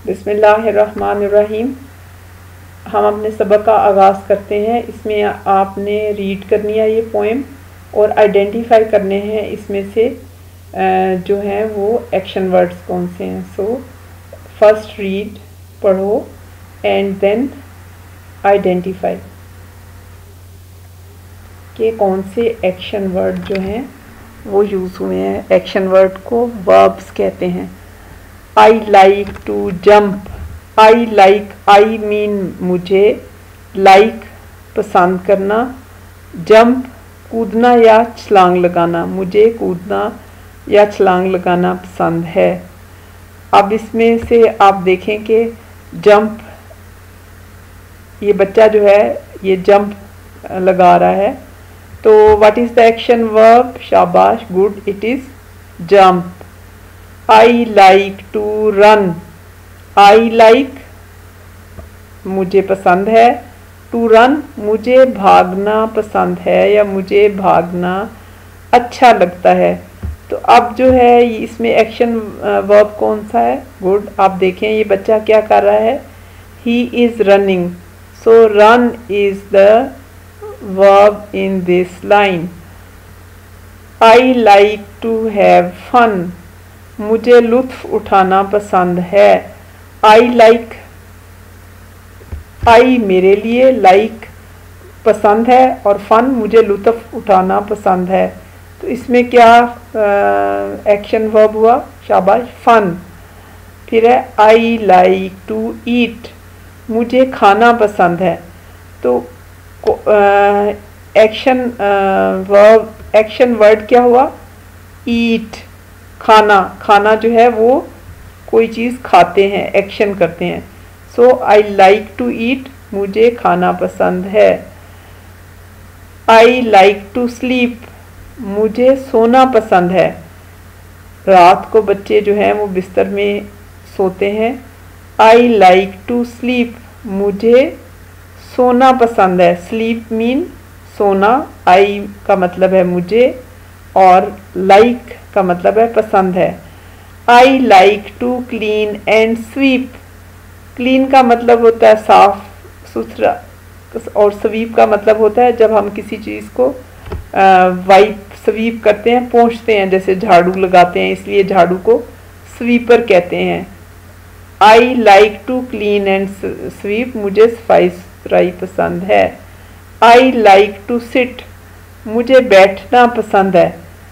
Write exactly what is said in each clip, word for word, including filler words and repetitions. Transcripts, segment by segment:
बिस्मिल्लाहिर्रहमानिर्रहीम। हम अपने सबक का आगाज़ करते हैं। इसमें आपने रीड करनी है ये पोएम और आइडेंटिफाई करने हैं इसमें से जो हैं वो एक्शन वर्ड्स कौन से हैं। सो फर्स्ट रीड, पढ़ो एंड देन आइडेंटिफाई कि कौन से एक्शन वर्ड जो हैं वो यूज़ हुए हैं। एक्शन वर्ड को वर्ब्स कहते हैं। I like to jump, I like, I mean मुझे, लाइक like, पसंद करना, जंप कूदना या छलांग लगाना, मुझे कूदना या छलांग लगाना पसंद है। अब इसमें से आप देखें कि जंप, ये बच्चा जो है ये जंप लगा रहा है, तो what is the action verb? शाबाश, good, it is jump. I like to run, I like मुझे पसंद है, टू रन मुझे भागना पसंद है या मुझे भागना अच्छा लगता है। तो अब जो है इसमें एक्शन वर्ब कौन सा है? गुड। आप देखें ये बच्चा क्या कर रहा है, he is running, so run is the verb in this line. I like to have fun, मुझे लुत्फ उठाना पसंद है। आई लाइक, आई मेरे लिए, लाइक पसंद है और फन मुझे लुत्फ उठाना पसंद है। तो इसमें क्या एक्शन वर्ब हुआ? शाबाश, फन। फिर है आई लाइक टू ईट, मुझे खाना पसंद है। तो एक्शन वर्ब, एक्शन वर्ड क्या हुआ? ईट, खाना। खाना जो है वो कोई चीज़ खाते हैं, एक्शन करते हैं। सो आई लाइक टू ईट, मुझे खाना पसंद है। आई लाइक टू स्लीप, मुझे सोना पसंद है। रात को बच्चे जो हैं वो बिस्तर में सोते हैं। आई लाइक टू स्लीप, मुझे सोना पसंद है। स्लीप मीन सोना, आई का मतलब है मुझे और लाइक का मतलब है पसंद है। I like to clean and sweep, clean का मतलब होता है साफ सुथरा और स्वीप का मतलब होता है जब हम किसी चीज़ को वाइप, स्वीप करते हैं, पोंछते हैं, जैसे झाड़ू लगाते हैं, इसलिए झाड़ू को स्वीपर कहते हैं। I like to clean and sweep, मुझे सफाई सुथराई पसंद है। आई लाइक टू सिट, मुझे बैठना पसंद है।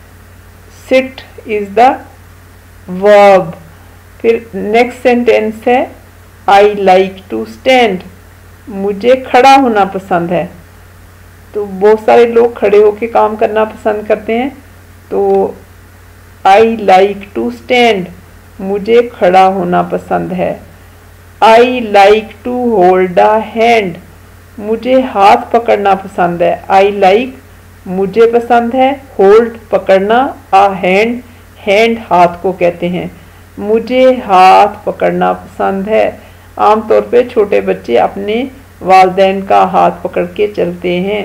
Sit is the verb. फिर नेक्स्ट सेंटेंस है आई लाइक टू स्टैंड, मुझे खड़ा होना पसंद है। तो बहुत सारे लोग खड़े होकर काम करना पसंद करते हैं, तो आई लाइक टू स्टैंड, मुझे खड़ा होना पसंद है। I like to hold a hand, मुझे हाथ पकड़ना पसंद है। आई लाइक मुझे पसंद है, होल्ड पकड़ना, आ हैंड, हैंड हाथ को कहते हैं। मुझे हाथ पकड़ना पसंद है। आमतौर पे छोटे बच्चे अपने वालिदैन का हाथ पकड़ के चलते हैं।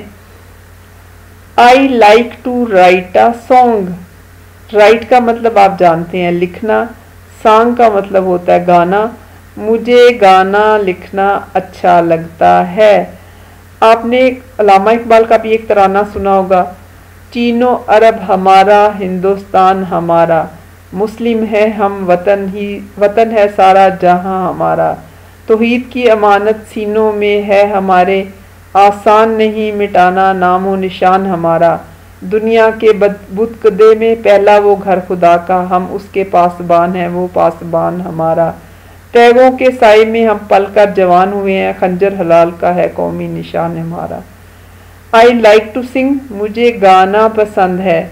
I like to write a song, write का मतलब आप जानते हैं लिखना, सॉन्ग का मतलब होता है गाना। मुझे गाना लिखना अच्छा लगता है। आपने अल्लामा इकबाल का भी एक तराना सुना होगा, चीनो अरब हमारा, हिंदुस्तान हमारा, मुस्लिम है हम, वतन ही वतन है सारा जहां हमारा। तौहीद की अमानत सीनों में है हमारे, आसान नहीं मिटाना नामो निशान हमारा। दुनिया के बुतकदे में पहला वो घर खुदा का, हम उसके पासबान हैं, वो पासबान हमारा। तैगों के साए में हम पल कर जवान हुए हैं, खंजर हलाल का है कौमी निशान हमारा। आई लाइक टू सिंग, मुझे गाना पसंद है,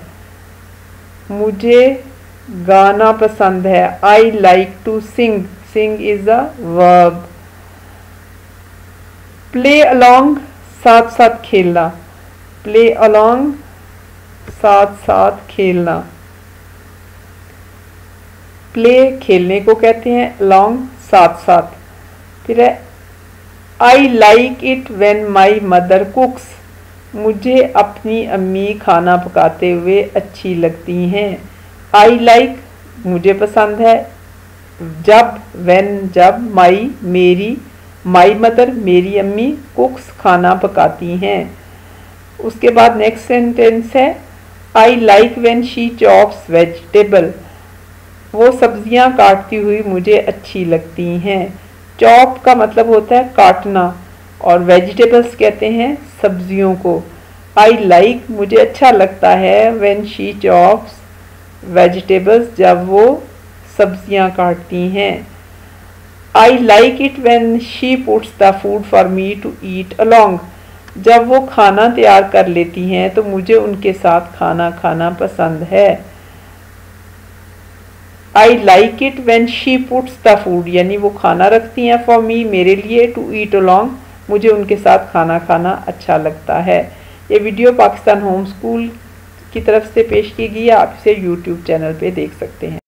मुझे गाना पसंद है। I like to sing, sing is a verb. Play along, साथ साथ खेलना, प्ले अलोंग साथ साथ खेलना। प्ले खेलने को कहते हैं, अलोंग साथ साथ। फिर है I like it when my mother cooks, मुझे अपनी अम्मी खाना पकाते हुए अच्छी लगती हैं। आई लाइक मुझे पसंद है, जब, व्हेन जब, माई मेरी, माई मदर मेरी अम्मी, कुक्स खाना पकाती हैं। उसके बाद नेक्स्ट सेंटेंस है I like when she chops vegetable, वो सब्जियां काटती हुई मुझे अच्छी लगती हैं। चॉप का मतलब होता है काटना और वेजिटेबल्स कहते हैं सब्जियों को। आई लाइक like, मुझे अच्छा लगता है व्हेन शी चॉप्स वेजिटेबल्स, जब वो सब्जियां काटती हैं। I like it when she puts the food for me to eat along, जब वो खाना तैयार कर लेती हैं तो मुझे उनके साथ खाना खाना पसंद है। I like it when she puts the food, यानी वो खाना रखती हैं फॉर मी मेरे लिए, टू ईट अलोंग, मुझे उनके साथ खाना खाना अच्छा लगता है। ये वीडियो पाकिस्तान होम स्कूल की तरफ से पेश की गई है, आप इसे यूट्यूब चैनल पे देख सकते हैं।